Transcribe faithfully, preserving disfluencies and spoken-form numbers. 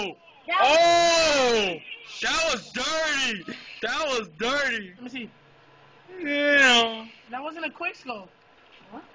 Oh! Oh! That was dirty! That was dirty! Let me see. Yeah. That wasn't a quick scope.